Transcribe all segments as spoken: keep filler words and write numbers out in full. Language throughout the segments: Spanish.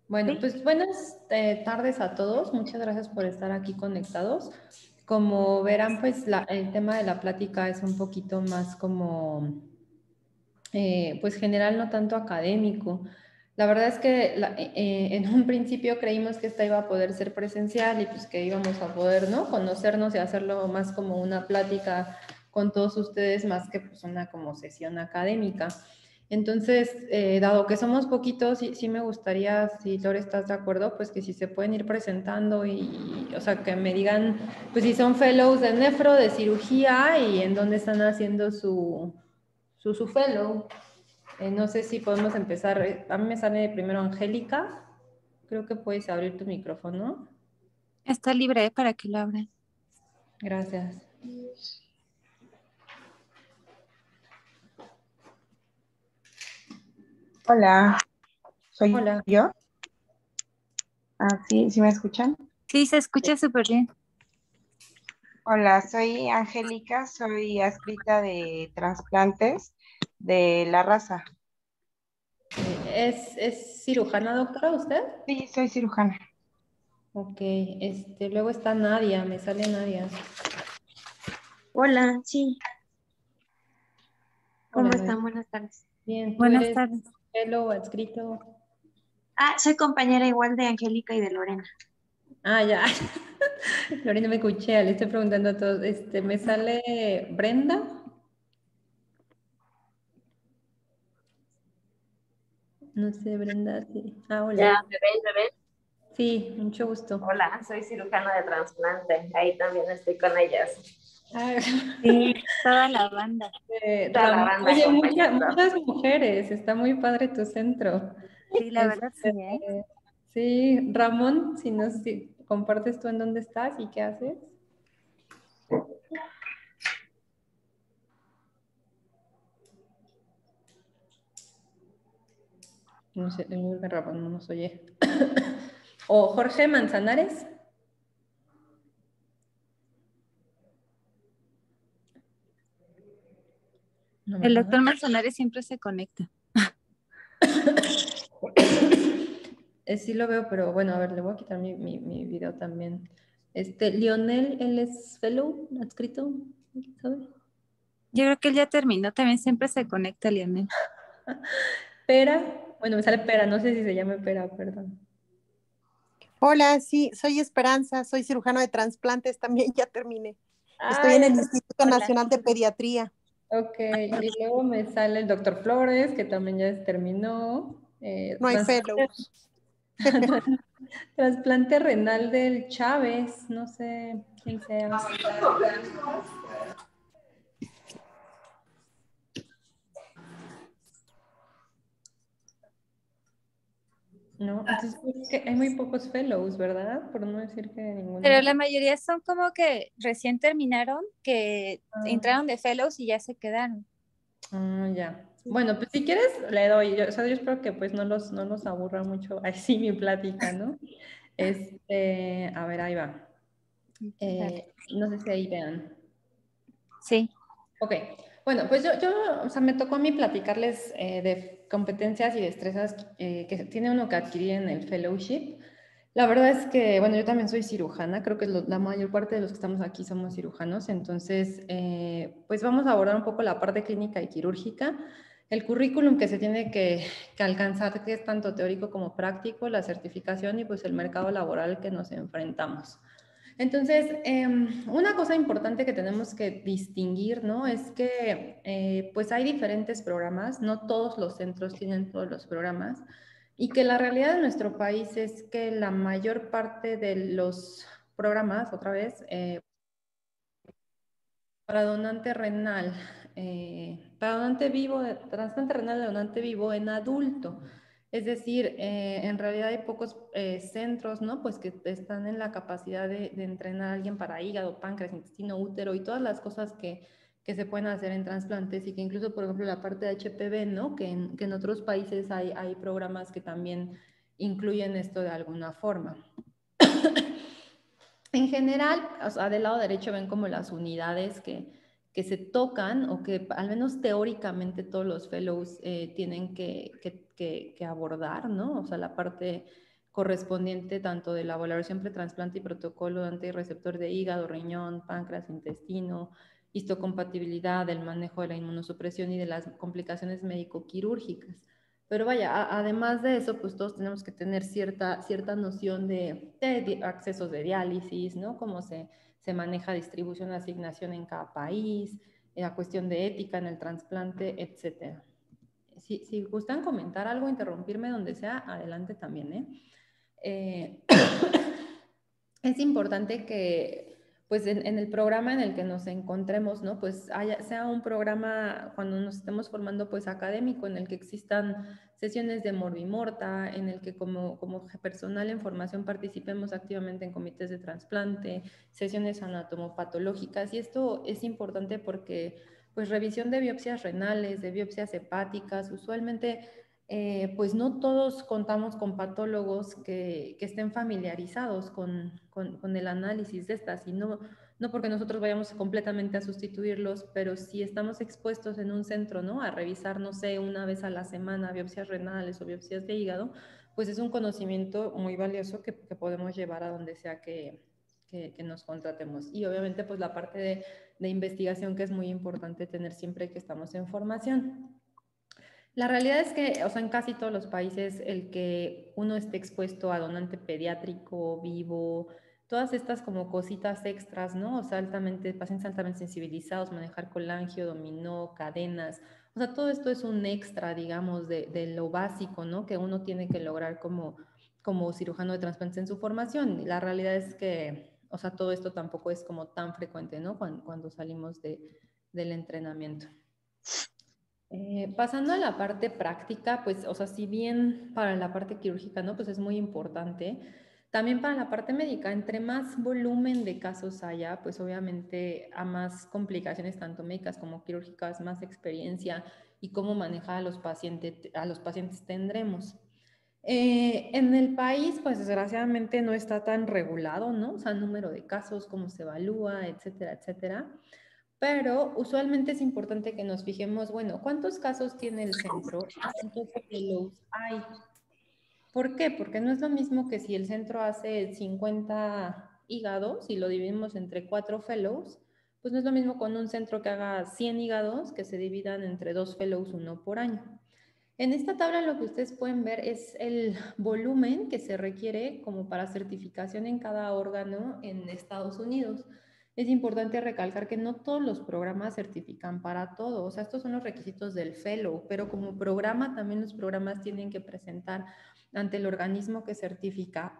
Bueno, Sí. pues buenas eh, tardes a todos. Muchas gracias por estar aquí conectados. Como verán, pues la- el tema de la plática es un poquito más como, eh, pues general, no tanto académico. La verdad es que la- eh, eh, en un principio creímos que esta iba a poder ser presencial y pues que íbamos a poder, ¿no? Conocernos y hacerlo más como una plática con todos ustedes, más que pues una como sesión académica. Entonces, eh, dado que somos poquitos, sí, sí me gustaría, si Lore estás de acuerdo, pues que si se pueden ir presentando y, o sea, que me digan, pues si son fellows de nefro, de cirugía y en dónde están haciendo su, su, su fellow. Eh, no sé si podemos empezar. eh, A mí me sale primero Angélica. Creo que puedes abrir tu micrófono. Está libre para que lo abran. Gracias. Hola, ¿soy Hola. yo? Ah, sí, ¿sí me escuchan? Sí, se escucha súper bien. Hola, soy Angélica, soy adscrita de trasplantes de la raza. Eh, ¿Es, es cirujana, doctora, usted? Sí, soy cirujana. Ok, este, luego está Nadia, me sale Nadia. Hola, sí, Hola, ¿cómo Nadia. están? Buenas tardes. Bien, ¿tú Buenas eres tardes. fellow adscrito? Ah, soy compañera igual de Angélica y de Lorena. Ah, ya. Lorena me escuché, le estoy preguntando a todos. Este, me sale Brenda. No sé, Brenda, sí. Ah, Ya, hola. ¿me ven, me ven? Sí, mucho gusto. Hola, soy cirujana de trasplante. Ahí también estoy con ellas. Ah, Sí, toda la banda. eh, Toda la Ramón, banda oye, mucha- acompañando. muchas mujeres, está muy padre tu centro. Sí, la verdad sí, ¿eh? Este, sí, Ramón, si nos si compartes tú en dónde estás y qué haces. No sé, el de Ramón no nos oye. O Jorge Manzanares. No, El ¿verdad? doctor Manzanares siempre se conecta. Eh, sí lo veo, pero bueno, a ver, le voy a quitar mi, mi, mi video también. Este, Lionel, él es fellow, adscrito, ¿sabe? Yo creo que él ya terminó, también siempre se conecta, Lionel. Pera, bueno, me sale Pera, no sé si se llama Pera, perdón. Hola, sí, soy Esperanza, soy cirujano de trasplantes, también ya terminé. Estoy en Ay, el Instituto hola. Nacional de Pediatría. Ok, y luego me sale el doctor Flores, que también ya terminó. Eh, No hay trasplante, fellows. trasplante renal del Chávez, no sé quién sea. No, entonces es que hay muy pocos fellows, ¿verdad? Por no decir que Pero ninguno. la mayoría son como que recién terminaron, que Ah, entraron de fellows y ya se quedaron. ah, ya. Bueno, pues si quieres le doy, yo, o sea, yo espero que pues no los, no los aburra mucho así mi plática, ¿no? Este, a ver, ahí va. Dale. Eh, no sé si ahí vean. Sí. Ok, bueno, pues yo, yo, o sea, me tocó a mí platicarles eh, de competencias y destrezas eh, que tiene uno que adquirir en el fellowship. La verdad es que, bueno, yo también soy cirujana, creo que lo- la mayor parte de los que estamos aquí somos cirujanos, entonces, eh, pues vamos a abordar un poco la parte clínica y quirúrgica, el currículum que se tiene que, que alcanzar, que es tanto teórico como práctico, la certificación y pues el mercado laboral que nos enfrentamos. Entonces, eh, una cosa importante que tenemos que distinguir, ¿no? Es que eh, pues hay diferentes programas, no todos los centros tienen todos los programas, y que la realidad de nuestro país es que la mayor parte de los programas, otra vez, eh, para donante renal, eh, para donante vivo, trasplante renal de donante vivo en adulto. Es decir, eh, en realidad hay pocos eh, centros, ¿no? Pues que están en la capacidad de, de entrenar a alguien para hígado, páncreas, intestino, útero y todas las cosas que, que se pueden hacer en trasplantes y que incluso, por ejemplo, la parte de H P V, ¿no? Que en, que en otros países hay, hay programas que también incluyen esto de alguna forma. En general, o sea, del lado derecho ven como las unidades que, que se tocan o que al menos teóricamente todos los fellows eh, tienen que, que, que, que abordar, ¿no? O sea, la parte correspondiente tanto de la valoración pretransplante y protocolo de antirreceptor de hígado, riñón, páncreas, intestino, histocompatibilidad, del manejo de la inmunosupresión y de las complicaciones médico-quirúrgicas. Pero vaya, a, además de eso, pues todos tenemos que tener cierta, cierta noción de, de accesos de diálisis, ¿no? Cómo se, se maneja distribución, asignación en cada país, la cuestión de ética en el trasplante, etcétera. Si, si gustan comentar algo, interrumpirme donde sea, adelante también, ¿eh? eh es importante que pues en, en el programa en el que nos encontremos, ¿no? Pues haya, sea un programa cuando nos estemos formando pues académico, en el que existan sesiones de morbimorta, en el que como, como personal en formación participemos activamente en comités de trasplante, sesiones anatomopatológicas, y esto es importante porque pues revisión de biopsias renales, de biopsias hepáticas, usualmente Eh, pues no todos contamos con patólogos que, que estén familiarizados con, con, con el análisis de estas, y no, no porque nosotros vayamos completamente a sustituirlos, pero si estamos expuestos en un centro, ¿no? A revisar, no sé, una vez a la semana biopsias renales o biopsias de hígado, pues es un conocimiento muy valioso que, que podemos llevar a donde sea que, que, que nos contratemos. Y obviamente pues la parte de, de investigación, que es muy importante tener siempre que estamos en formación. La realidad es que, o sea, en casi todos los países, el que uno esté expuesto a donante pediátrico, vivo, todas estas como cositas extras, ¿no? O sea, altamente, pacientes altamente sensibilizados, manejar colangio, dominó, cadenas, o sea, todo esto es un extra, digamos, de, de lo básico, ¿no? Que uno tiene que lograr como, como cirujano de trasplantes en su formación. La realidad es que, o sea, todo esto tampoco es como tan frecuente, ¿no? Cuando, cuando salimos de, del entrenamiento. Eh, pasando a la parte práctica, pues, o sea, si bien para la parte quirúrgica, ¿no? Pues es muy importante. También para la parte médica, entre más volumen de casos haya, pues obviamente a más complicaciones, tanto médicas como quirúrgicas, más experiencia y cómo manejar a los pacientes, a los pacientes tendremos. Eh, en el país, pues desgraciadamente no está tan regulado, ¿no? O sea, número de casos, cómo se evalúa, etcétera, etcétera. Pero usualmente es importante que nos fijemos, bueno, ¿cuántos casos tiene el centro? ¿Cuántos fellows hay? ¿Por qué? Porque no es lo mismo que si el centro hace cincuenta hígados y lo dividimos entre cuatro fellows, pues no es lo mismo con un centro que haga cien hígados que se dividan entre dos fellows, uno por año. En esta tabla lo que ustedes pueden ver es el volumen que se requiere como para certificación en cada órgano en Estados Unidos. Es importante recalcar que no todos los programas certifican para todo, o sea, estos son los requisitos del fellow, pero como programa también los programas tienen que presentar ante el organismo que certifica,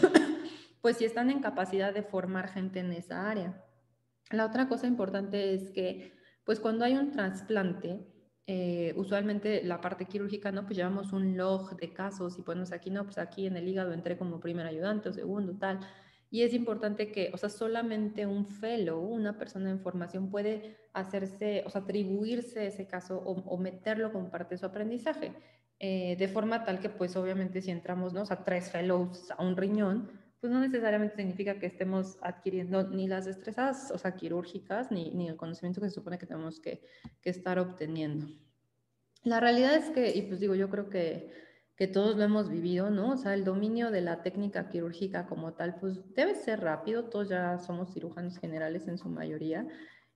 pues si están en capacidad de formar gente en esa área. La otra cosa importante es que, pues cuando hay un trasplante, eh, usualmente la parte quirúrgica, ¿no? Pues llevamos un log de casos y ponemos aquí, no, pues aquí en el hígado entré como primer ayudante o segundo, tal. Y es importante que, o sea, solamente un fellow, una persona en formación puede hacerse, o sea, atribuirse ese caso o, o meterlo como parte de su aprendizaje. Eh, de forma tal que, pues obviamente si entramos, ¿no? O sea, tres fellows a un riñón, pues no necesariamente significa que estemos adquiriendo ni las destrezas, o sea, quirúrgicas, ni, ni el conocimiento que se supone que tenemos que, que estar obteniendo. La realidad es que, y pues digo, yo creo que, que todos lo hemos vivido, ¿no? O sea, el dominio de la técnica quirúrgica como tal, pues debe ser rápido, todos ya somos cirujanos generales en su mayoría,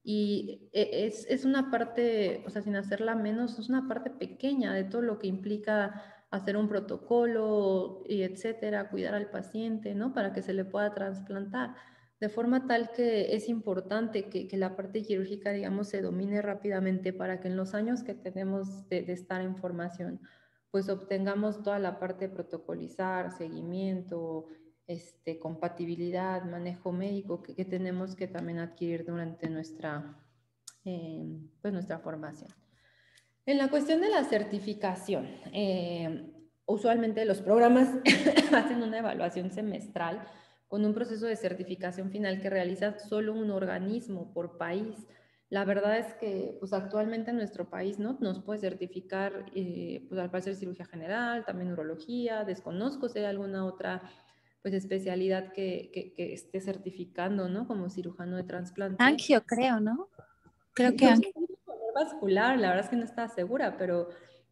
y es, es una parte, o sea, sin hacerla menos, es una parte pequeña de todo lo que implica hacer un protocolo y etcétera, cuidar al paciente, ¿no? Para que se le pueda trasplantar. De forma tal que es importante que, que la parte quirúrgica, digamos, se domine rápidamente para que en los años que tenemos de, de estar en formación, pues obtengamos toda la parte de protocolizar, seguimiento, este, compatibilidad, manejo médico que, que tenemos que también adquirir durante nuestra, eh, pues nuestra formación. En la cuestión de la certificación, eh, usualmente los programas hacen una evaluación semestral con un proceso de certificación final que realiza solo un organismo por país. La verdad es que pues, actualmente en nuestro país, ¿no? Nos puede certificar, eh, pues al parecer cirugía general, también urología, desconozco si hay alguna otra pues, especialidad que, que, que esté certificando, ¿no? Como cirujano de trasplante. Angio, creo, ¿no? Creo que Yo angio. vascular, la verdad es que no estaba segura, pero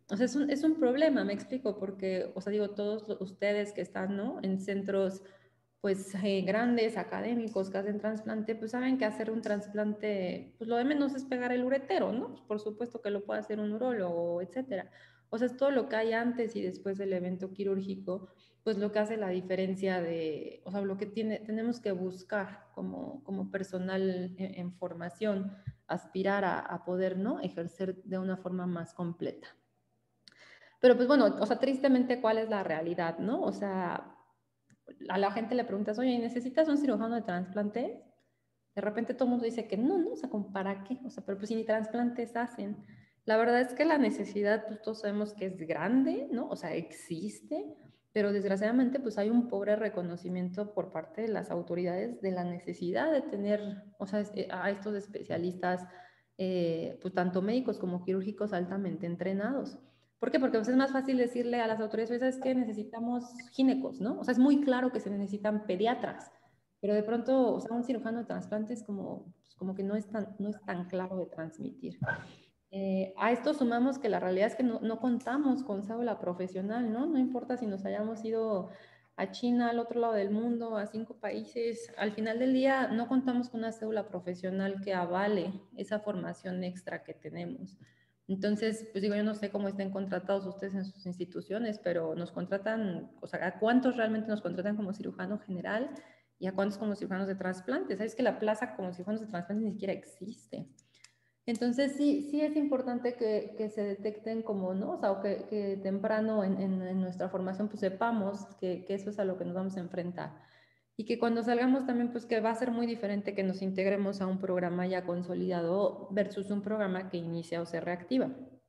O sea, es un, es un problema, me explico, porque, o sea, digo, todos ustedes que están, ¿no? En centros, pues, eh, grandes, académicos, que hacen trasplante, pues saben que hacer un trasplante, pues lo de menos es pegar el uretero, ¿no? Pues, por supuesto que lo puede hacer un urólogo, etcétera. O sea, es todo lo que hay antes y después del evento quirúrgico, pues lo que hace la diferencia de, o sea, lo que tiene, tenemos que buscar como, como personal en, en formación, aspirar a, a poder, ¿no? Ejercer de una forma más completa. Pero pues bueno, o sea, tristemente, ¿cuál es la realidad, no? O sea, a la gente le preguntas, oye, ¿necesitas un cirujano de trasplante? De repente todo el mundo dice que no, no, o sea, ¿para qué? O sea, pero pues si ni trasplantes hacen. La verdad es que la necesidad, pues todos sabemos que es grande, ¿no? O sea, existe, pero desgraciadamente pues hay un pobre reconocimiento por parte de las autoridades de la necesidad de tener, o sea, a estos especialistas, eh, pues tanto médicos como quirúrgicos altamente entrenados. ¿Por qué? Porque pues, es más fácil decirle a las autoridades, ¿sabes qué? Necesitamos ginecos, ¿no? O sea, es muy claro que se necesitan pediatras, pero de pronto, o sea, un cirujano de trasplante es como, pues, como que no es, tan, no es tan claro de transmitir. Eh, a esto sumamos que la realidad es que no, no contamos con cédula profesional, ¿no? No importa si nos hayamos ido a China, al otro lado del mundo, a cinco países, al final del día no contamos con una cédula profesional que avale esa formación extra que tenemos. Entonces, pues digo, yo no sé cómo estén contratados ustedes en sus instituciones, pero nos contratan, o sea, ¿a cuántos realmente nos contratan como cirujano general y a cuántos como cirujanos de trasplante? ¿Sabes que la plaza como cirujanos de trasplante ni siquiera existe? Entonces, sí, sí es importante que, que se detecten como, ¿no? O sea, o que, que temprano en, en, en nuestra formación pues sepamos que, que eso es a lo que nos vamos a enfrentar. Y que cuando salgamos también, pues que va a ser muy diferente que nos integremos a un programa ya consolidado versus un programa que inicia o se reactiva.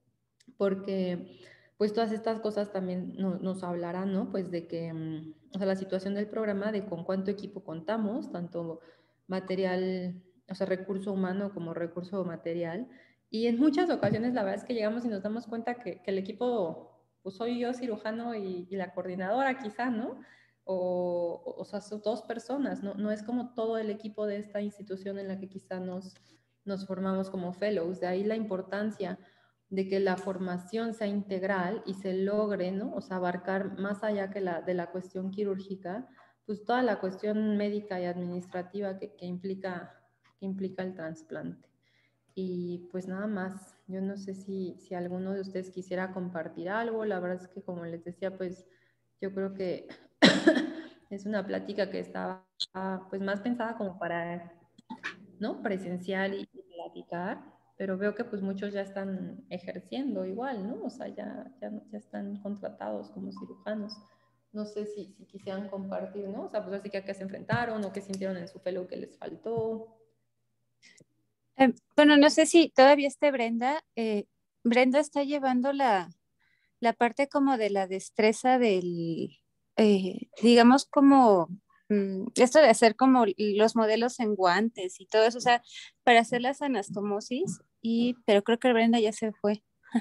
Porque pues todas estas cosas también no, nos hablarán, ¿no? Pues de que, um, o sea, la situación del programa, de con cuánto equipo contamos, tanto material, o sea, recurso humano como recurso material. Y en muchas ocasiones la verdad es que llegamos y nos damos cuenta que, que el equipo, pues soy yo cirujano y, y la coordinadora quizá, ¿no? O, o sea, son dos personas, ¿no? No es como todo el equipo de esta institución en la que quizá nos, nos formamos como fellows. De ahí la importancia de que la formación sea integral y se logre, ¿no? O sea, abarcar más allá que la, de la cuestión quirúrgica, pues toda la cuestión médica y administrativa que, que, implica, que implica el trasplante. Y pues nada más, yo no sé si, si alguno de ustedes quisiera compartir algo, la verdad es que como les decía, pues yo creo que es una plática que estaba pues más pensada como para, ¿no? Presencial y, y platicar, pero veo que pues muchos ya están ejerciendo igual, ¿no? O sea, ya, ya, ya están contratados como cirujanos. No sé si, si quisieran compartir, ¿no? O sea, pues así que a qué se enfrentaron o qué sintieron en su fellow que les faltó. Eh, bueno, no sé si todavía esté Brenda. Eh, Brenda está llevando la, la parte como de la destreza del, eh, digamos como mm, esto de hacer como los modelos en guantes y todo eso, o sea, para hacer las anastomosis, y, pero creo que Brenda ya se fue.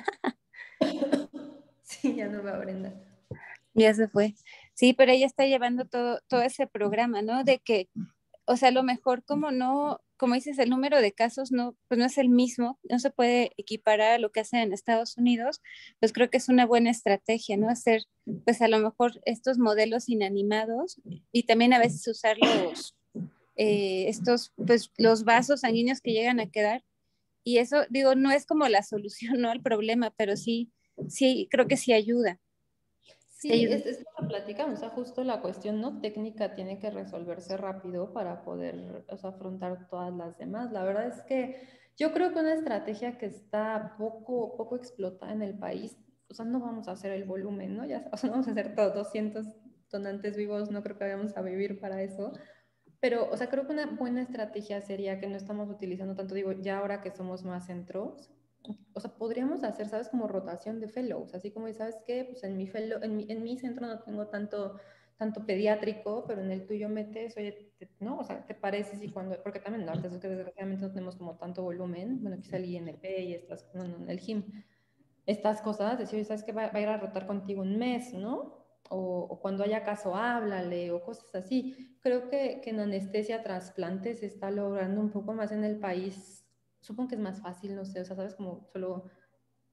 Sí, ya no va Brenda. Ya se fue. Sí, pero ella está llevando todo, todo ese programa, ¿no? De que, o sea, a lo mejor como no, como dices, el número de casos no, pues no es el mismo, no se puede equiparar a lo que hacen en Estados Unidos, pues creo que es una buena estrategia, ¿no? Hacer, pues a lo mejor estos modelos inanimados y también a veces usar los, eh, estos, pues los vasos sanguíneos que llegan a quedar. Y eso, digo, no es como la solución, ¿no? Al problema, pero sí, sí, creo que sí ayuda. Sí, es, es lo que platicamos, o sea, justo la cuestión no técnica tiene que resolverse rápido para poder, o sea, afrontar todas las demás. La verdad es que yo creo que una estrategia que está poco, poco explotada en el país, o sea, no vamos a hacer el volumen, ¿no? Ya, o sea, no vamos a hacer todos doscientos donantes vivos, no creo que vayamos a vivir para eso. Pero, o sea, creo que una buena estrategia sería que no estamos utilizando tanto, digo, ya ahora que somos más centros, o sea, podríamos hacer, ¿sabes? Como rotación de fellows, así como, ¿sabes qué? Pues en mi, fellow, en mi, en mi centro no tengo tanto, tanto pediátrico, pero en el tuyo metes, oye, te, ¿no? O sea, ¿te parece si cuando, porque también, la verdad es que desgraciadamente no tenemos como tanto volumen, bueno, quizá el I N P y estas, no, no, el G I M, estas cosas, decir, oye, ¿sabes qué? Va, va a ir a rotar contigo un mes, ¿no? O, o cuando haya caso, háblale, o cosas así. Creo que, que en anestesia trasplante se está logrando un poco más en el país. Supongo que es más fácil, no sé, o sea, sabes, como solo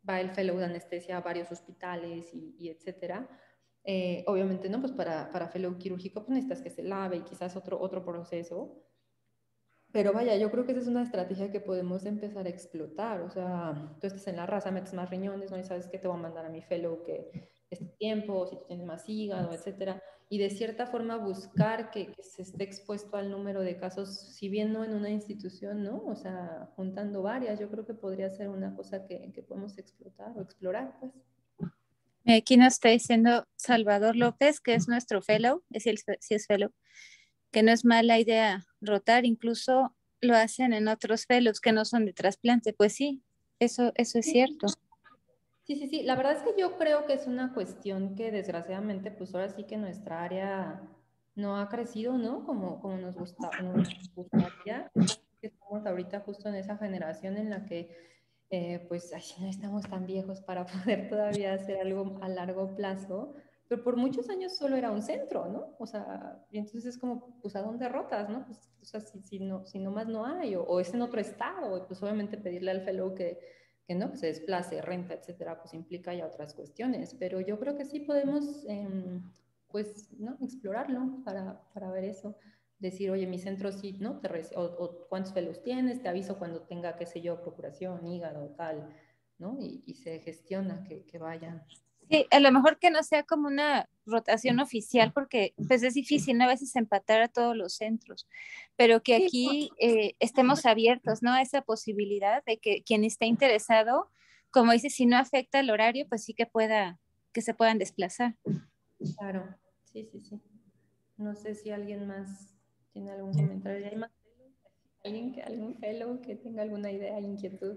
va el fellow de anestesia a varios hospitales y, y etcétera. Eh, obviamente, ¿no? Pues para, para fellow quirúrgico pues necesitas que se lave y quizás otro, otro proceso. Pero vaya, yo creo que esa es una estrategia que podemos empezar a explotar. O sea, tú estás en la raza, metes más riñones, ¿no? Y sabes que te voy a mandar a mi fellow que este tiempo, si tú tienes más hígado, etcétera. Y de cierta forma buscar que, que se esté expuesto al número de casos, si bien no en una institución, ¿no? O sea, juntando varias, yo creo que podría ser una cosa que, que podemos explotar o explorar, pues. Aquí nos está diciendo Salvador López, que es nuestro fellow, es el, sí es fellow, que no es mala idea rotar, incluso lo hacen en otros fellows que no son de trasplante. Pues sí, eso, eso es cierto. Sí, sí, sí. La verdad es que yo creo que es una cuestión que desgraciadamente, pues ahora sí que nuestra área no ha crecido, ¿no? Como, como nos gusta, nos gustaría. Estamos ahorita justo en esa generación en la que, eh, pues, ay, no estamos tan viejos para poder todavía hacer algo a largo plazo. Pero por muchos años solo era un centro, ¿no? O sea, y entonces es como, pues, ¿a dónde rotas, no? Pues, o sea, si, si, no, si nomás no hay, o, o es en otro estado, pues obviamente pedirle al fellow que que no, que se desplace, renta, etcétera, pues implica ya otras cuestiones, pero yo creo que sí podemos, eh, pues, ¿no? Explorarlo para, para ver eso, decir, oye, mi centro sí, ¿no? Te o, o cuántos fellows tienes, te aviso cuando tenga, qué sé yo, procuración, hígado, tal, ¿no? Y, y se gestiona que, que vayan. Sí, a lo mejor que no sea como una rotación oficial, porque pues es difícil, ¿no? A veces empatar a todos los centros, pero que aquí eh, estemos abiertos, ¿no? A esa posibilidad de que quien esté interesado, como dice, si no afecta el horario, pues sí que pueda, que se puedan desplazar. Claro, sí, sí, sí. No sé si alguien más tiene algún comentario. ¿Hay más fellows? ¿Alguien que, algún fellow que tenga alguna idea, inquietud?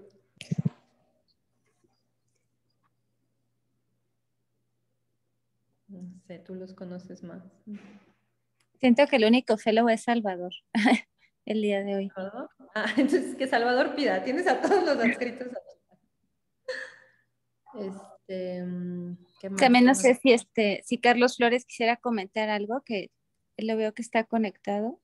No sé, tú los conoces más. Siento que el único fellow es Salvador el día de hoy. ¿Salvador? Ah, entonces que Salvador pida. Tienes a todos los adscritos. Este, ¿qué más? También ¿Qué no más? sé si este, si Carlos Flores quisiera comentar algo, que lo veo que está conectado.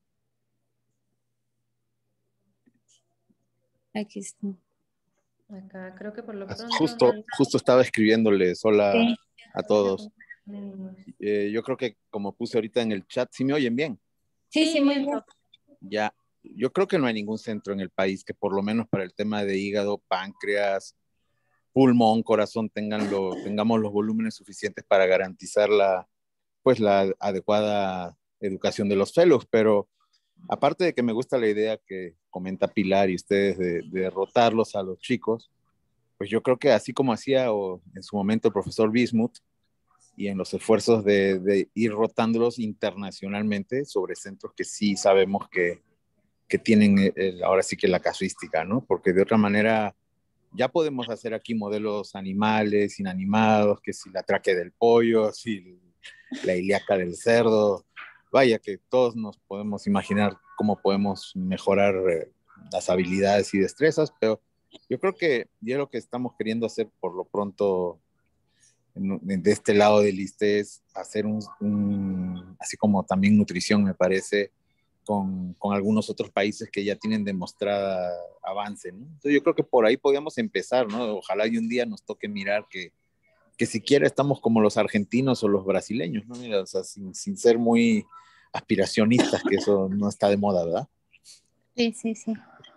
Aquí está. Acá creo que por lo pronto Justo, no. justo estaba escribiéndoles hola Sí. a todos. Eh, yo creo que como puse ahorita en el chat, ¿sí me oyen bien? Sí, sí, muy bien. Ya, yo creo que no hay ningún centro en el país que por lo menos para el tema de hígado, páncreas, pulmón, corazón, tengan lo, tengamos los volúmenes suficientes para garantizar la, pues, la adecuada educación de los fellows, pero aparte de que me gusta la idea que comenta Pilar y ustedes de, de rotarlos a los chicos, pues yo creo que así como hacía o en su momento el profesor Bismuth y en los esfuerzos de, de ir rotándolos internacionalmente sobre centros que sí sabemos que, que tienen el, ahora sí que la casuística, ¿no? Porque de otra manera ya podemos hacer aquí modelos animales, inanimados, que si la tráquea del pollo, si la ilíaca del cerdo, vaya que todos nos podemos imaginar cómo podemos mejorar eh, las habilidades y destrezas, pero yo creo que ya lo que estamos queriendo hacer por lo pronto de este lado del I S S S T E es hacer un, un, así como también nutrición me parece, con, con, algunos otros países que ya tienen demostrada avance, ¿no? Entonces yo creo que por ahí podríamos empezar, ¿no? Ojalá y un día nos toque mirar que, que siquiera estamos como los argentinos o los brasileños, ¿no? Mira, o sea, sin, sin ser muy aspiracionistas, que eso no está de moda, ¿verdad? Sí, sí, sí.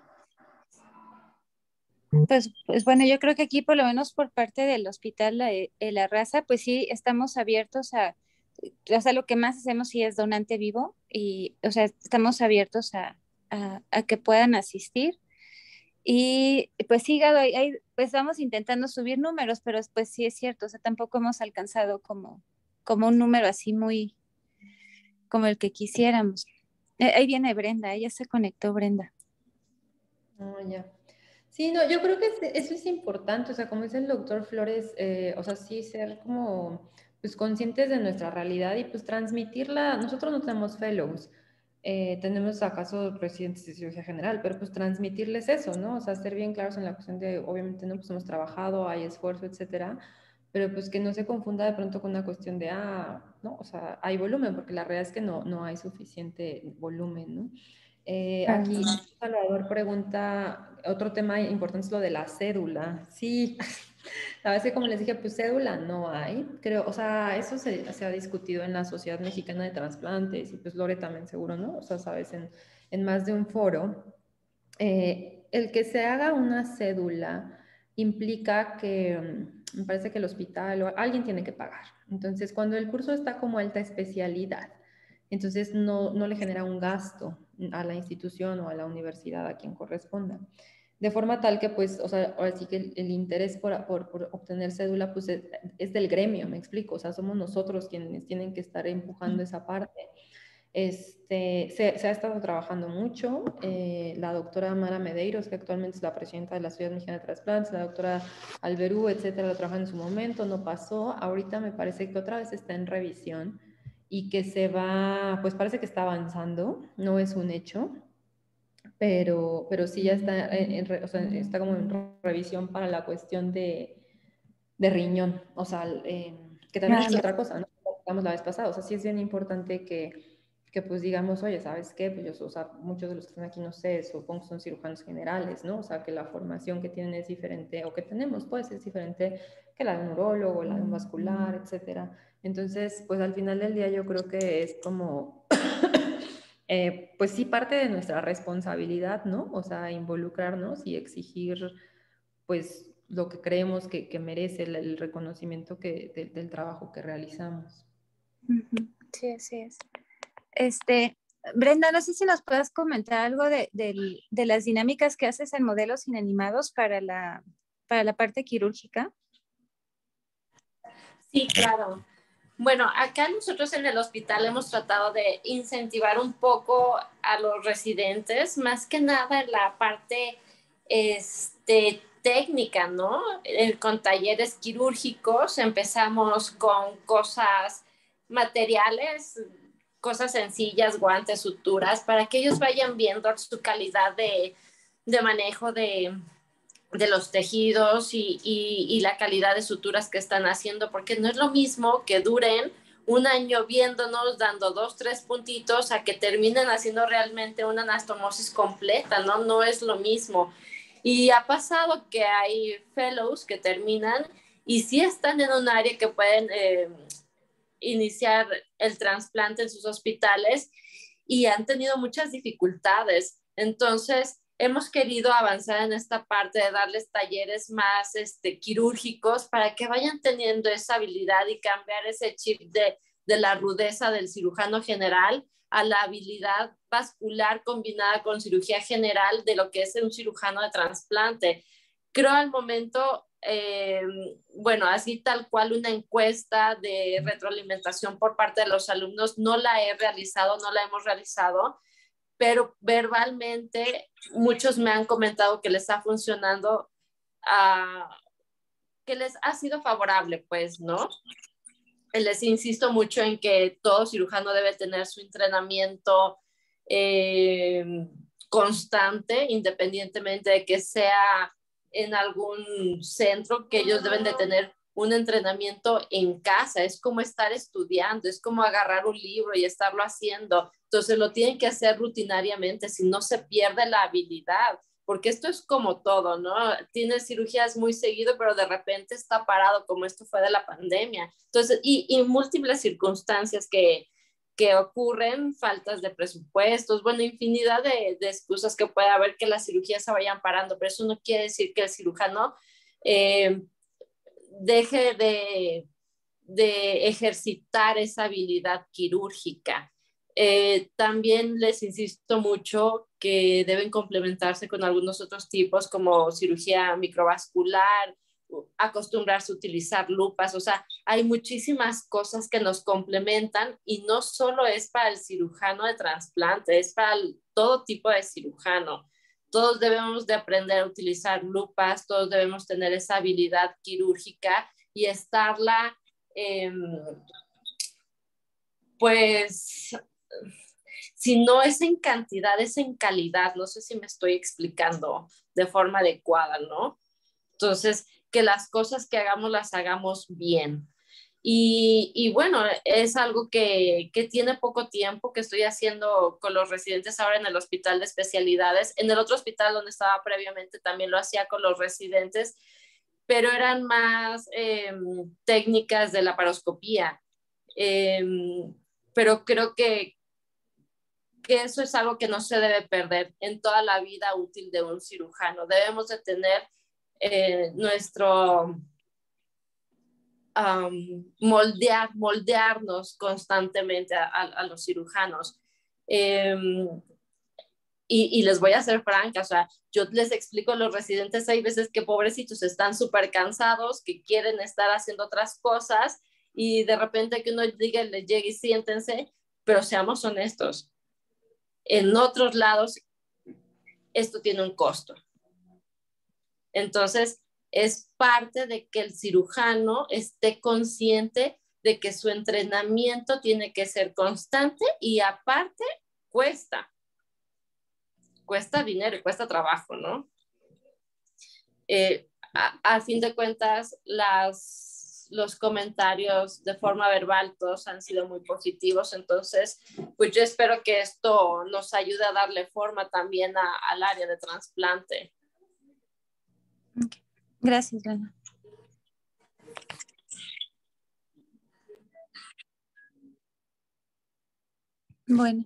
Pues, pues bueno, yo creo que aquí por lo menos por parte del hospital La, la Raza, pues sí estamos abiertos a, o sea, lo que más hacemos sí es donante vivo y, o sea, estamos abiertos a, a, a que puedan asistir. Y pues sí, Gado, ahí, ahí, pues vamos intentando subir números, pero pues sí es cierto, o sea, tampoco hemos alcanzado como, como un número así muy como el que quisiéramos. Eh, ahí viene Brenda, ella se conectó Brenda. Oh, ya. Sí, no, yo creo que eso es importante, o sea, como dice el doctor Flores, eh, o sea, sí ser como, pues, conscientes de nuestra realidad y pues transmitirla. Nosotros no tenemos fellows, eh, tenemos acaso residentes de cirugía general, pero pues transmitirles eso, ¿no? O sea, ser bien claros en la cuestión de, obviamente, no, pues hemos trabajado, hay esfuerzo, etcétera, pero pues que no se confunda de pronto con una cuestión de, ah, no, o sea, hay volumen, porque la realidad es que no, no hay suficiente volumen, ¿no? Eh, aquí Salvador pregunta, otro tema importante es lo de la cédula. Sí, La verdad es que como les dije, pues cédula no hay, creo, o sea, eso se, se ha discutido en la Sociedad Mexicana de Trasplantes y pues Lore también seguro, ¿no? O sea, sabes, en, en más de un foro, eh, el que se haga una cédula implica que mm, me parece que el hospital o alguien tiene que pagar. Entonces, cuando el curso está como alta especialidad, entonces no, no le genera un gasto a la institución o a la universidad a quien corresponda. De forma tal que, pues, o sea, ahora sí que el, el interés por, por, por, obtener cédula, pues, es, es, del gremio, me explico. O sea, somos nosotros quienes tienen que estar empujando esa parte. Este, se, se ha estado trabajando mucho. Eh, la doctora Mara Medeiros, que actualmente es la presidenta de la Sociedad Mexicana de Trasplantes, la doctora Alberú, etcétera, lo trabajan en su momento, no pasó. Ahorita me parece que otra vez está en revisión y que se va, pues parece que está avanzando, no es un hecho. Pero, pero sí ya está, en, en, o sea, está como en revisión para la cuestión de, de riñón, o sea, eh, que también ah, es otra cosa, ¿no? Digamos la vez pasada, o sea, sí es bien importante que, que pues digamos, oye, ¿sabes qué? Pues yo, o sea, muchos de los que están aquí, no sé, supongo que son cirujanos generales, ¿no? O sea, que la formación que tienen es diferente, o que tenemos, pues, es diferente que la de un neurólogo, la de un vascular, etcétera. Entonces, pues al final del día yo creo que es como... Eh, pues sí, parte de nuestra responsabilidad, ¿no? O sea, involucrarnos y exigir, pues, lo que creemos que, que merece el, el reconocimiento que, de, del trabajo que realizamos. Sí, así es. Este, Brenda, no sé si nos puedas comentar algo de, de, de las dinámicas que haces en modelos inanimados para la, para la parte quirúrgica. Sí, claro. Bueno, acá nosotros en el hospital hemos tratado de incentivar un poco a los residentes, más que nada en la parte este, técnica, ¿no? Eh, con talleres quirúrgicos empezamos con cosas materiales, cosas sencillas, guantes, suturas, para que ellos vayan viendo su calidad de, de manejo de... de los tejidos y, y, y la calidad de suturas que están haciendo, porque no es lo mismo que duren un año viéndonos, dando dos, tres puntitos, a que terminen haciendo realmente una anastomosis completa, ¿no? No es lo mismo. Y ha pasado que hay fellows que terminan y sí están en un área que pueden eh, iniciar el trasplante en sus hospitales y han tenido muchas dificultades. Entonces, hemos querido avanzar en esta parte de darles talleres más este, quirúrgicos para que vayan teniendo esa habilidad y cambiar ese chip de, de la rudeza del cirujano general a la habilidad vascular combinada con cirugía general de lo que es un cirujano de trasplante. Creo al momento, eh, bueno, así tal cual una encuesta de retroalimentación por parte de los alumnos, no la he realizado, no la hemos realizado, pero verbalmente muchos me han comentado que les está funcionando, uh, que les ha sido favorable, pues, ¿no? Les insisto mucho en que todo cirujano debe tener su entrenamiento eh, constante, independientemente de que sea en algún centro, que ellos deben de tener un entrenamiento en casa. Es como estar estudiando, es como agarrar un libro y estarlo haciendo. Entonces lo tienen que hacer rutinariamente, si no se pierde la habilidad, porque esto es como todo, ¿no? Tienes cirugías muy seguido, pero de repente está parado, como esto fue de la pandemia. Entonces, y, y múltiples circunstancias que, que ocurren, faltas de presupuestos, bueno, infinidad de, de excusas que puede haber que las cirugías se vayan parando, pero eso no quiere decir que el cirujano eh, deje de, de ejercitar esa habilidad quirúrgica. Eh, también les insisto mucho que deben complementarse con algunos otros tipos como cirugía microvascular, acostumbrarse a utilizar lupas, o sea, hay muchísimas cosas que nos complementan y no solo es para el cirujano de trasplante, es para el, todo tipo de cirujano. Todos debemos de aprender a utilizar lupas, todos debemos tener esa habilidad quirúrgica y estarla, eh, pues, si no es en cantidad, es en calidad. No sé si me estoy explicando de forma adecuada, ¿no? Entonces, que las cosas que hagamos las hagamos bien. Y, y bueno, es algo que, que tiene poco tiempo que estoy haciendo con los residentes ahora en el hospital de especialidades. En el otro hospital donde estaba previamente también lo hacía con los residentes. pero eran más eh, técnicas de laparoscopía. Eh, pero creo que, que eso es algo que no se debe perder en toda la vida útil de un cirujano. Debemos de tener eh, nuestro um, moldear, moldearnos constantemente a, a, a los cirujanos. Eh, y, y les voy a ser franca, o sea, yo les explico a los residentes, hay veces que pobrecitos están súper cansados, que quieren estar haciendo otras cosas, y de repente que uno diga, les llegue y siéntense, pero seamos honestos, en otros lados esto tiene un costo. Entonces, es parte de que el cirujano esté consciente de que su entrenamiento tiene que ser constante y aparte cuesta. Cuesta dinero y cuesta trabajo, ¿no? Eh, a, a fin de cuentas, las, los comentarios de forma verbal todos han sido muy positivos, entonces, pues yo espero que esto nos ayude a darle forma también a, al área de trasplante. Okay. Gracias, Lana. Bueno.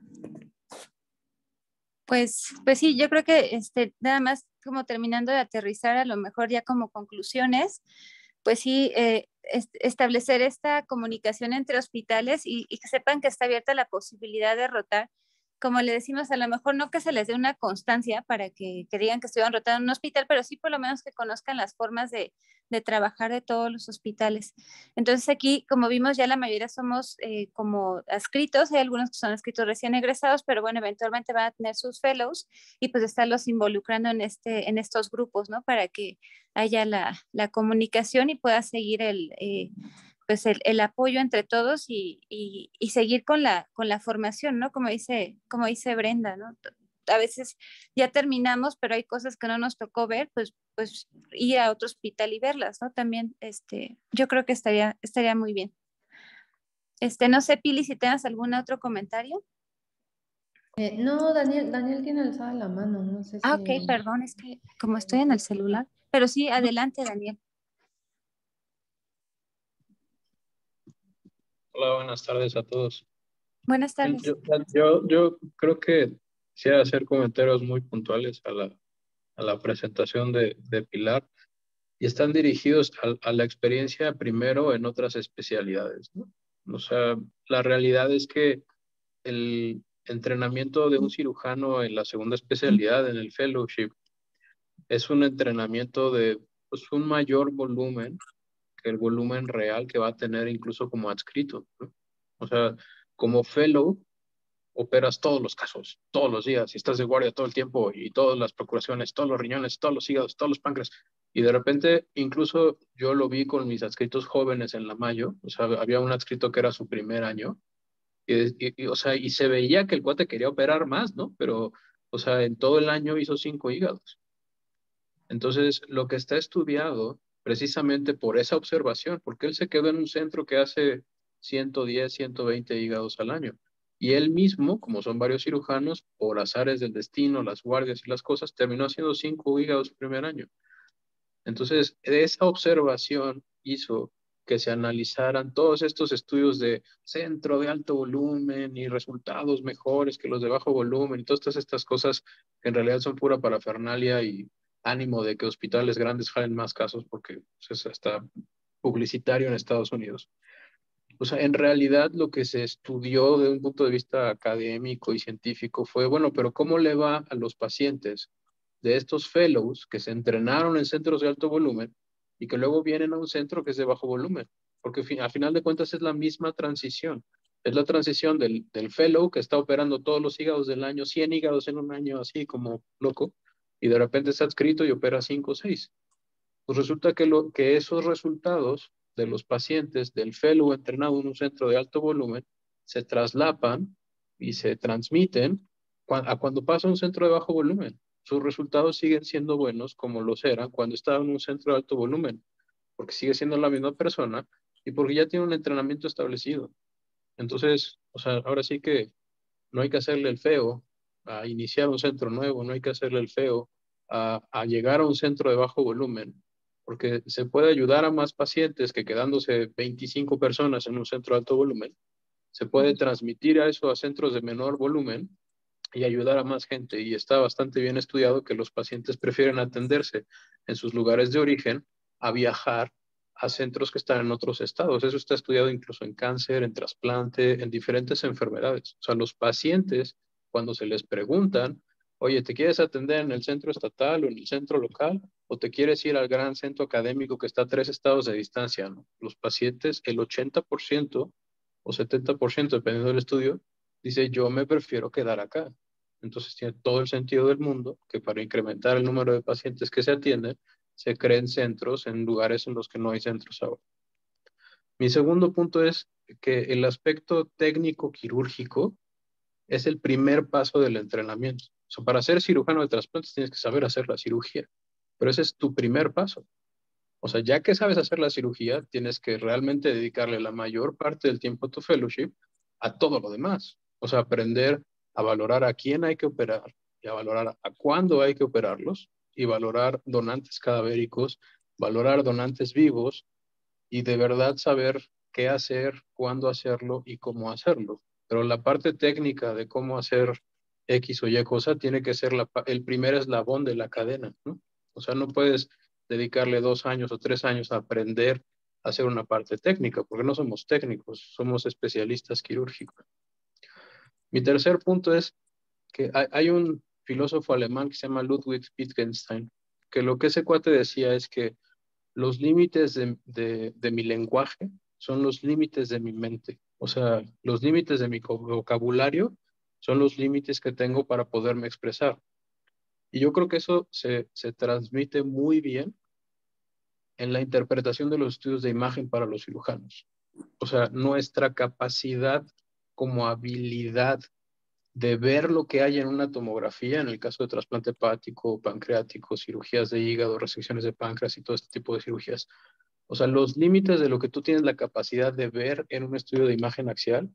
Pues, pues sí, yo creo que este, nada más como terminando de aterrizar, a lo mejor ya como conclusiones, pues sí, eh, est establecer esta comunicación entre hospitales y, y que sepan que está abierta la posibilidad de rotar. Como le decimos, a lo mejor no que se les dé una constancia para que, que digan que estuvieron rotando en un hospital, pero sí por lo menos que conozcan las formas de, de trabajar de todos los hospitales. Entonces aquí, como vimos, ya la mayoría somos eh, como adscritos, hay algunos que son adscritos recién egresados, pero bueno, eventualmente van a tener sus fellows y pues estarlos involucrando en, este, en estos grupos, ¿no? Para que haya la, la comunicación y pueda seguir el... Eh, pues el, el apoyo entre todos y, y, y seguir con la, con la formación, ¿no? Como dice, como dice Brenda, ¿no? A veces ya terminamos, pero hay cosas que no nos tocó ver, pues, pues ir a otro hospital y verlas, ¿no? También, este, yo creo que estaría, estaría muy bien. Este, no sé, Pili, si tengas algún otro comentario. Eh, no, Daniel, Daniel tiene alzada la mano, no sé si... Ah, ok, perdón, es que como estoy en el celular, pero sí, adelante, Daniel. Hola, buenas tardes a todos. Buenas tardes. Yo, yo, yo creo que quisiera hacer comentarios muy puntuales a la, a la presentación de, de Pilar y están dirigidos a, a la experiencia primero en otras especialidades, ¿no? O sea, la realidad es que el entrenamiento de un cirujano en la segunda especialidad, en el fellowship, es un entrenamiento de pues, un mayor volumen que el volumen real que va a tener incluso como adscrito, ¿no? O sea, como fellow operas todos los casos, todos los días, y estás de guardia todo el tiempo, y todas las procuraciones, todos los riñones, todos los hígados, todos los páncreas, y de repente, incluso yo lo vi con mis adscritos jóvenes en la Mayo, o sea, había un adscrito que era su primer año, y, y, y, o sea, y se veía que el cuate quería operar más, ¿no? Pero, o sea, en todo el año hizo cinco hígados. Entonces, lo que está estudiado, precisamente por esa observación, porque él se quedó en un centro que hace ciento diez, ciento veinte hígados al año. Y él mismo, como son varios cirujanos, por azares del destino, las guardias y las cosas, terminó haciendo cinco hígados el primer año. Entonces, esa observación hizo que se analizaran todos estos estudios de centro de alto volumen y resultados mejores que los de bajo volumen y todas estas cosas que en realidad son pura parafernalia y ánimo de que hospitales grandes jalen más casos porque pues, es hasta publicitario en Estados Unidos. O sea, en realidad lo que se estudió de un punto de vista académico y científico fue, bueno, pero ¿cómo le va a los pacientes de estos fellows que se entrenaron en centros de alto volumen y que luego vienen a un centro que es de bajo volumen? Porque al final de cuentas es la misma transición. Es la transición del, del fellow que está operando todos los hígados del año, cien hígados en un año así como loco, y de repente está adscrito y opera cinco o seis. Pues resulta que, lo, que esos resultados de los pacientes del fellow entrenado en un centro de alto volumen se traslapan y se transmiten a cuando pasa a un centro de bajo volumen. Sus resultados siguen siendo buenos como los eran cuando estaba en un centro de alto volumen, porque sigue siendo la misma persona y porque ya tiene un entrenamiento establecido. Entonces, o sea, ahora sí que no hay que hacerle el feo a iniciar un centro nuevo, no hay que hacerle el feo a, a llegar a un centro de bajo volumen, porque se puede ayudar a más pacientes que quedándose veinticinco personas en un centro de alto volumen. Se puede transmitir a eso a centros de menor volumen y ayudar a más gente. Y está bastante bien estudiado que los pacientes prefieren atenderse en sus lugares de origen a viajar a centros que están en otros estados. Eso está estudiado incluso en cáncer, en trasplante, en diferentes enfermedades. O sea, los pacientes, cuando se les preguntan, oye, ¿te quieres atender en el centro estatal o en el centro local? ¿O te quieres ir al gran centro académico que está a tres estados de distancia? ¿No? Los pacientes, el ochenta por ciento o setenta por ciento, dependiendo del estudio, dice, yo me prefiero quedar acá. Entonces tiene todo el sentido del mundo que para incrementar el número de pacientes que se atienden, se creen centros en lugares en los que no hay centros ahora. Mi segundo punto es que el aspecto técnico quirúrgico es el primer paso del entrenamiento. O sea, para ser cirujano de trasplantes tienes que saber hacer la cirugía, pero ese es tu primer paso. O sea, ya que sabes hacer la cirugía, tienes que realmente dedicarle la mayor parte del tiempo a tu fellowship a todo lo demás. O sea, aprender a valorar a quién hay que operar y a valorar a cuándo hay que operarlos y valorar donantes cadavéricos, valorar donantes vivos y de verdad saber qué hacer, cuándo hacerlo y cómo hacerlo. Pero la parte técnica de cómo hacer X o Y cosa tiene que ser la, el primer eslabón de la cadena, ¿no? O sea, no puedes dedicarle dos años o tres años a aprender a hacer una parte técnica, porque no somos técnicos, somos especialistas quirúrgicos. Mi tercer punto es que hay, hay un filósofo alemán que se llama Ludwig Wittgenstein, que lo que ese cuate decía es que los límites de, de, de mi lenguaje son los límites de mi mente. O sea, los límites de mi vocabulario son los límites que tengo para poderme expresar. Y yo creo que eso se, se transmite muy bien en la interpretación de los estudios de imagen para los cirujanos. O sea, nuestra capacidad como habilidad de ver lo que hay en una tomografía, en el caso de trasplante hepático, pancreático, cirugías de hígado, resecciones de páncreas y todo este tipo de cirugías. O sea, los límites de lo que tú tienes la capacidad de ver en un estudio de imagen axial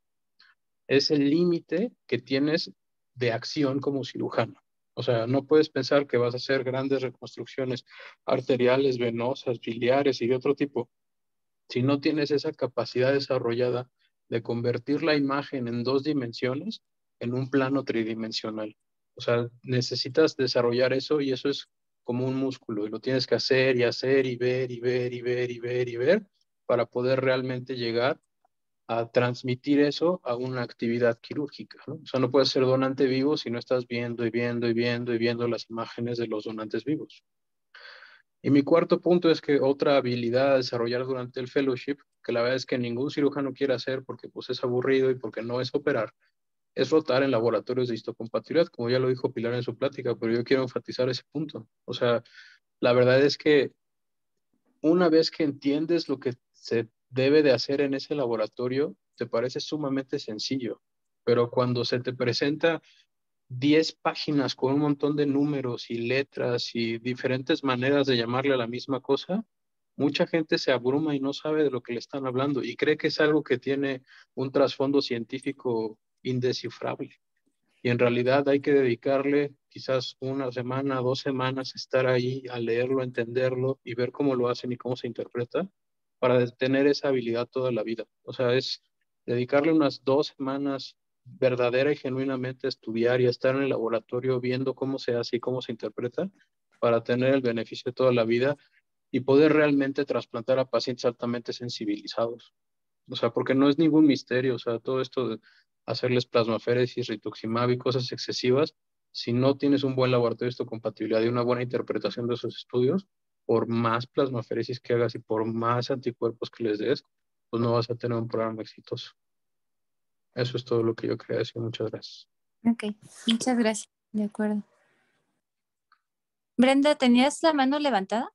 es el límite que tienes de acción como cirujano. O sea, no puedes pensar que vas a hacer grandes reconstrucciones arteriales, venosas, biliares y de otro tipo si no tienes esa capacidad desarrollada de convertir la imagen en dos dimensiones en un plano tridimensional. O sea, necesitas desarrollar eso y eso es como un músculo y lo tienes que hacer y hacer y ver y ver y ver y ver y ver para poder realmente llegar a transmitir eso a una actividad quirúrgica, ¿no? O sea, no puedes ser donante vivo si no estás viendo y viendo y viendo y viendo las imágenes de los donantes vivos. Y mi cuarto punto es que otra habilidad a desarrollar durante el fellowship, que la verdad es que ningún cirujano quiere hacer porque pues es aburrido y porque no es operar, es rotar en laboratorios de histocompatibilidad, como ya lo dijo Pilar en su plática, pero yo quiero enfatizar ese punto. O sea, la verdad es que una vez que entiendes lo que se debe de hacer en ese laboratorio, te parece sumamente sencillo, pero cuando se te presenta diez páginas con un montón de números y letras y diferentes maneras de llamarle a la misma cosa, mucha gente se abruma y no sabe de lo que le están hablando y cree que es algo que tiene un trasfondo científico indescifrable. Y en realidad hay que dedicarle quizás una semana, dos semanas, estar ahí a leerlo, entenderlo y ver cómo lo hacen y cómo se interpreta para tener esa habilidad toda la vida. O sea, es dedicarle unas dos semanas verdadera y genuinamente a estudiar y a estar en el laboratorio viendo cómo se hace y cómo se interpreta para tener el beneficio de toda la vida y poder realmente trasplantar a pacientes altamente sensibilizados. O sea, porque no es ningún misterio, o sea, todo esto de hacerles plasmaféresis, rituximab y cosas excesivas, si no tienes un buen laboratorio de histocompatibilidad y una buena interpretación de esos estudios, por más plasmaféresis que hagas y por más anticuerpos que les des, pues no vas a tener un programa exitoso. Eso es todo lo que yo quería decir. Muchas gracias. Ok, muchas gracias. De acuerdo. Brenda, ¿tenías la mano levantada?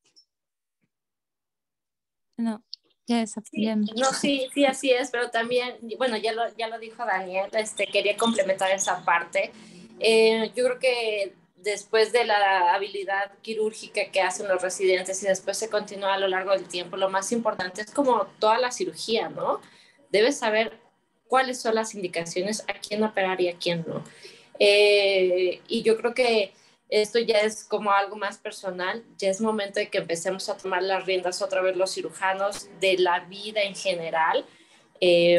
No, ya esa, ya no. No, sí, sí, así es, pero también, bueno, ya lo, ya lo dijo Daniel, este, quería complementar esa parte. Eh, yo creo que después de la habilidad quirúrgica que hacen los residentes y después se continúa a lo largo del tiempo, lo más importante es como toda la cirugía, ¿no? Debes saber cuáles son las indicaciones, a quién operar y a quién no. Eh, y yo creo que esto ya es como algo más personal, ya es momento de que empecemos a tomar las riendas otra vez los cirujanos de la vida en general. Eh,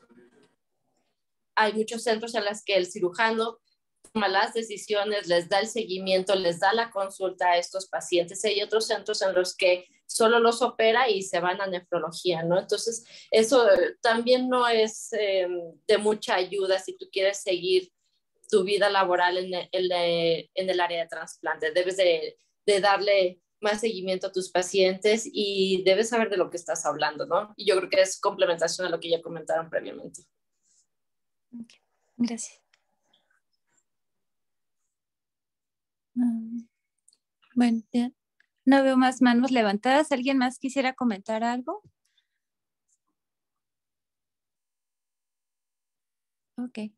hay muchos centros en los que el cirujano toma las decisiones, les da el seguimiento, les da la consulta a estos pacientes. Hay otros centros en los que solo los opera y se van a nefrología, ¿no? Entonces, eso también no es eh, de mucha ayuda si tú quieres seguir tu vida laboral en el, en el área de trasplante. Debes de, de darle más seguimiento a tus pacientes y debes saber de lo que estás hablando, ¿no? Y yo creo que es complementación a lo que ya comentaron previamente. Okay. Gracias. Um, bueno, ya no veo más manos levantadas. ¿Alguien más quisiera comentar algo? Ok.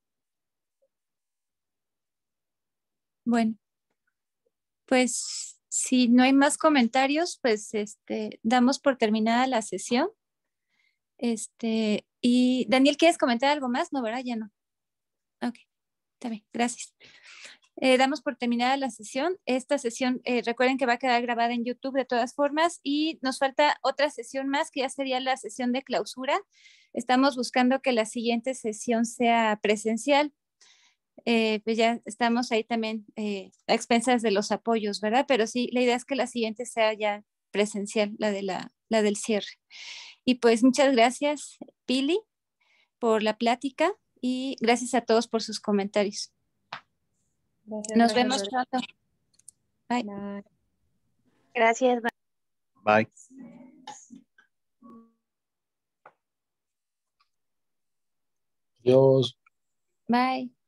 Bueno, pues si no hay más comentarios, pues este, damos por terminada la sesión. Este, y Daniel, ¿quieres comentar algo más? No, ¿verdad? Ya no. Ok, está bien, gracias. Eh, damos por terminada la sesión. Esta sesión, eh, recuerden que va a quedar grabada en YouTube de todas formas y nos falta otra sesión más que ya sería la sesión de clausura. Estamos buscando que la siguiente sesión sea presencial. Eh, pues ya estamos ahí también eh, a expensas de los apoyos, ¿verdad? Pero sí, la idea es que la siguiente sea ya presencial, la, de la, la del cierre. Y pues muchas gracias, Pili, por la plática y gracias a todos por sus comentarios. Gracias, Nos gracias, vemos Lorena. pronto. Bye. Bye. Gracias. Bye. Dios. Bye.